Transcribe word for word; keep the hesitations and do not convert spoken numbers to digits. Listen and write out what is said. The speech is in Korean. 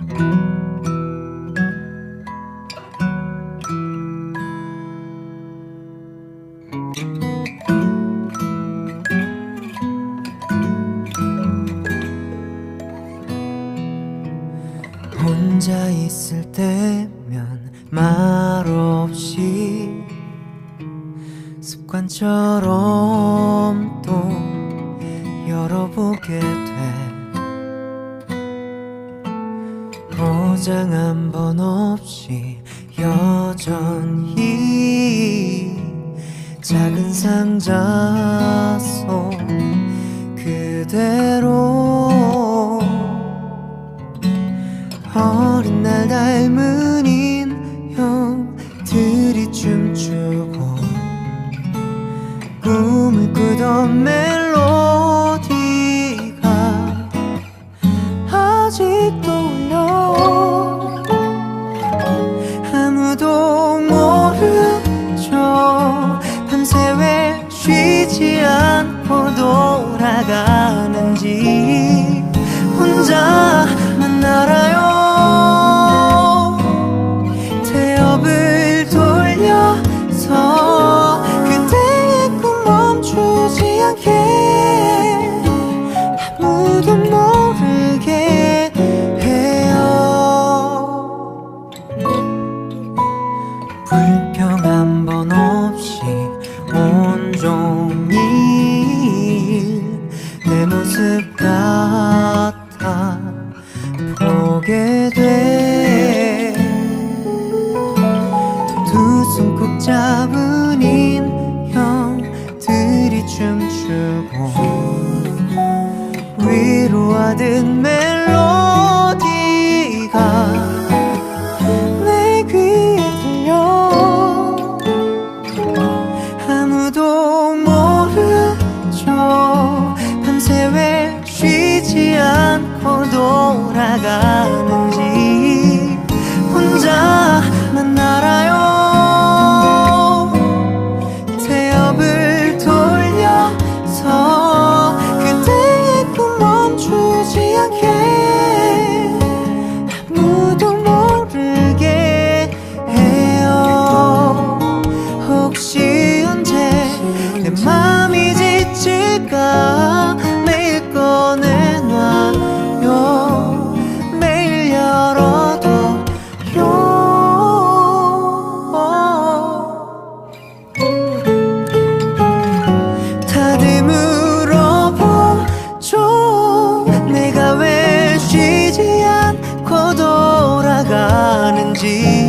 혼자 있을 때면 말없이 습관처럼 또 열어보게 돼. 포장 한 번 없이 여전히 작은 상자 속 그대로 어린 날 닮은 인형들이 춤추고 꿈을 꾸던 멜로디가 아직도 울려. 아무도 모르죠. 밤새 왜 쉬지 않고 돌아가는지 혼자만 알아요. 태엽을 돌려서 그대의 꿈 멈추지 않게 아무도 모르게 해요. 불평 한 번 없이 온종일 내 모습 같아 보게 돼. 두 손 꼭 잡은 인형들이 춤추고 위로하듯 멜로디가 내 귀에 들려. 아무도 모르죠. 밤새 왜 쉬지 않고 돌아가는지 혼자만 알아요. 태엽을 돌려서 그대의 꿈 멈추지 않게 아무도 모르게 해요. 혹시 언제 내 맘이 지칠까 매일 꺼내놔요. 매일 열어둬요. 다들 물어보죠. 내가 왜 쉬지 않고 돌아가는지